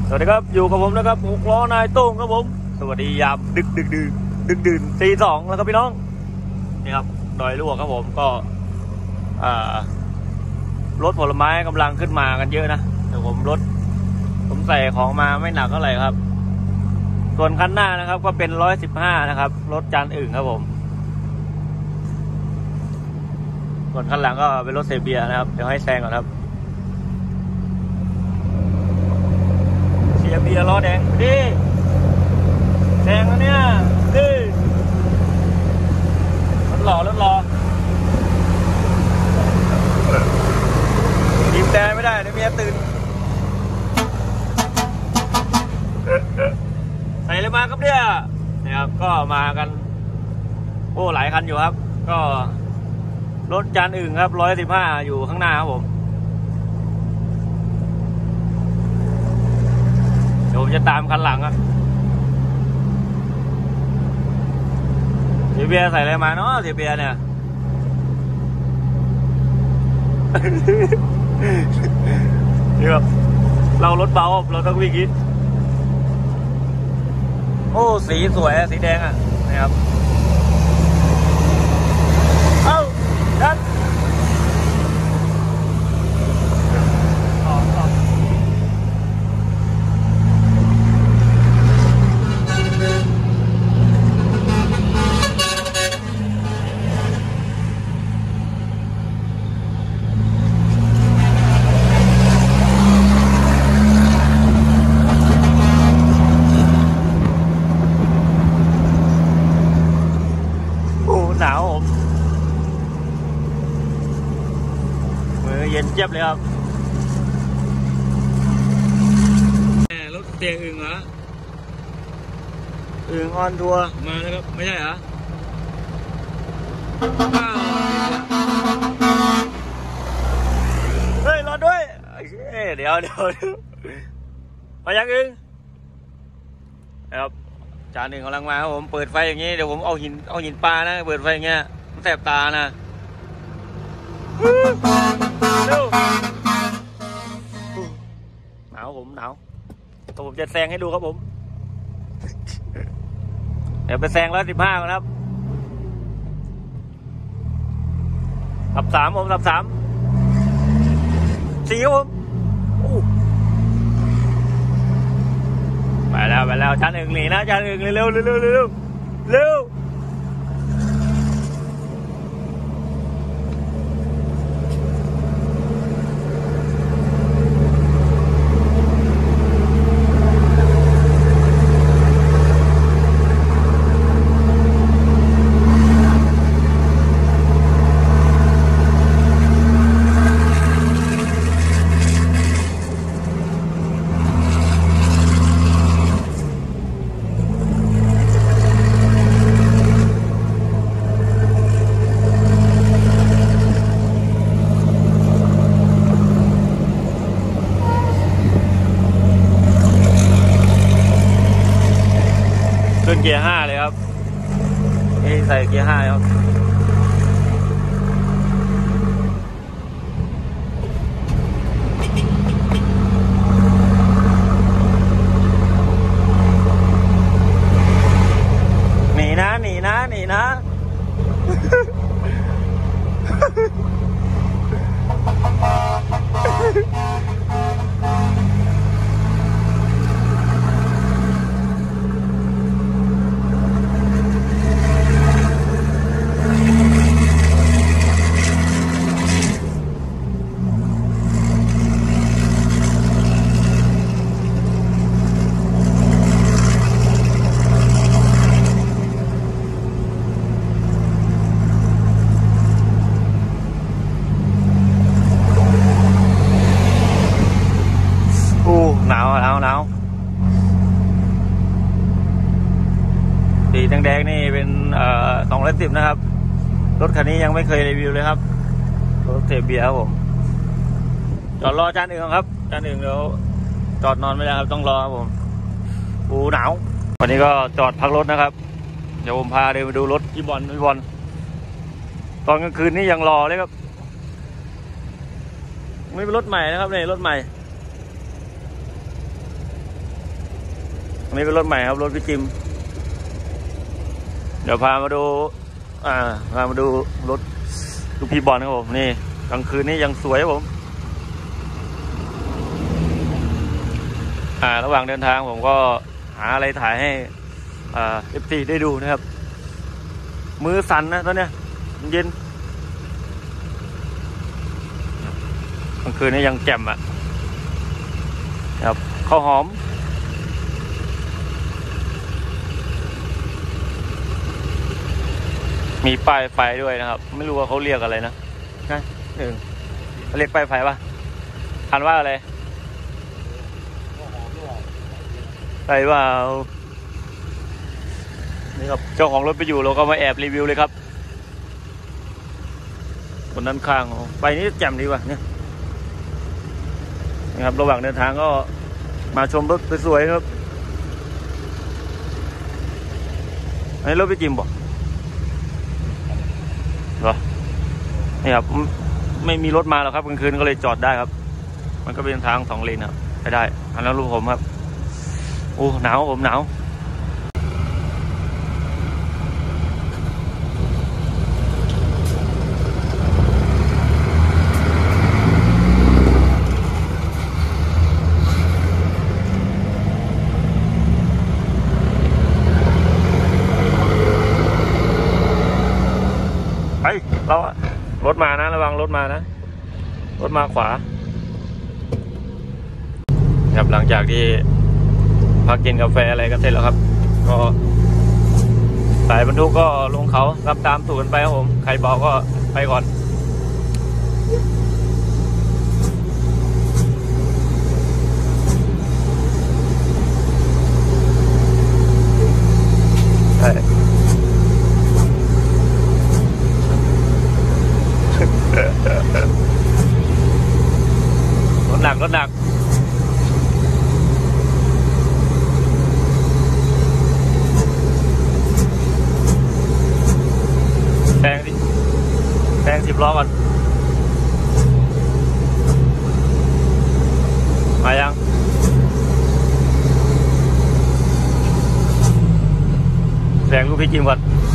สวัสดีครับอยู่กับผมนะครับหกล้อนายโต้งครับผมสวัสดียามดึกดื่นตี 2แล้วครับพี่น้องนี่ครับดอยลวกครับผมก็รถผลไม้กำลังขึ้นมากันเยอะนะแต่ผมใส่ของมาไม่หนักเท่าไหร่ครับส่วนคันหน้านะครับก็เป็น115นะครับรถจานอื่นครับผมส่วนคันหลังก็เป็นรถเซเบียนะครับเดี๋ยวให้แซงก่อนครับเสียเบียร์ล้อแดงดิแซงแล้วเนี่ยดิรถหล่อยิ้มแต่ไม่ได้เดี๋ยวเมียตื่นใส่เลยมาครับเนี่ยนะครับก็มากันโอ้หลายคันอยู่ครับก็รถจานอื่นครับ115อยู่ข้างหน้าครับผมเดี๋ยวผมจะตามคันหลังอ่ะเสียเบียร์ใส่อะไรมาเนาะเสียเบียร์เนี่ยนี่ครับเรารถเบาเราต้องวิ่งคิดโอ้สีสวยสีแดงอ่ะนะครับเอ้าดันหนาวผมมือเย็นเจี๊ยบเลยครับรถเตียงอึ่งเหรออึ่งออนทัวร์มาแล้วครับไม่ใช่เหรอเฮ้ยรอด้วยเดี๋ยวมายังอึ่งครับจานหนึ่งกำลังมาครับผมเปิดไฟอย่างนี้เดี๋ยวผมเอาหินปลานะเปิดไฟอย่างเงี้ยมันแสบตานะเร็วหนาวผมหนาวผมจะแซงให้ดูครับผมเดี๋ยวไปแซง115ครับ13ผม13 4ครับผมไปแล้วจานหนึ่งหนีนะจานหนึ่งเร็วขึ้นเกียร์ 5เลยครับนี่ใส่เกียร์ 5ครับหนีนะหนาวสีแดงนี่เป็น210นะครับรถคันนี้ยังไม่เคยรีวิวเลยครับรถเทเบียครับผมจอดรอจานอื่นครับจานอื่นเดี๋ยวจอดนอนไม่ได้ครับต้องรอครับผมหนาววันนี้ก็จอดพักรถนะครับเดี๋ยวผมพาเดินไปดูรถพี่บอลตอนกลางคืนนี่ยังรอเลยครับไม่เป็นรถใหม่นะครับนี่รถใหม่อันนี้เป็นรถใหม่ครับรถพี่จิมเดี๋ยวพามาดูรถลูกพี่บอลครับผมนี่กลางคืนนี้ยังสวยครับผมระหว่างเดินทางผมก็หาอะไรถ่ายให้FC ได้ดูนะครับมือสั่นนะตอนเนี้ยเย็นกลางคืนนี้ยังแจ่มอ่ะครับข้าวหอมมีป้ายไฟด้วยนะครับไม่รู้ว่าเขาเรียกอะไรนะเขาเรียกป้ายไฟป่ะอ่านว่าอะไรใช่ว่านี่ครับเจ้าของรถไปอยู่เราก็มาแอบรีวิวเลยครับคนด้านข้างไปนี้แจ่มดีว่ะเนี่ยนะครับระหว่างเดินทางก็มาชมรถสวยๆครับอันนี้รถไปจิมบอกเหรอนี่ครับไม่มีรถมาหรอกครับกลางคืนก็เลยจอดได้ครับมันก็เป็นทาง2 เลนครับไปได้อันนั้นรูปผมครับโอ้หนาวผมหนาวไปเรารถมานะระวังรถมานะรถมาขวาครับหลังจากที่พักกินกาแฟอะไรก็เสร็จแล้วครับก็สายบรรทุกก็ลงเขารับตามตูดกันไปครับผมใครบอกก็ไปก่อนใช่รถหนักแซง10 ล้อก่อนมายังแซงลูกพี่จิมก่อน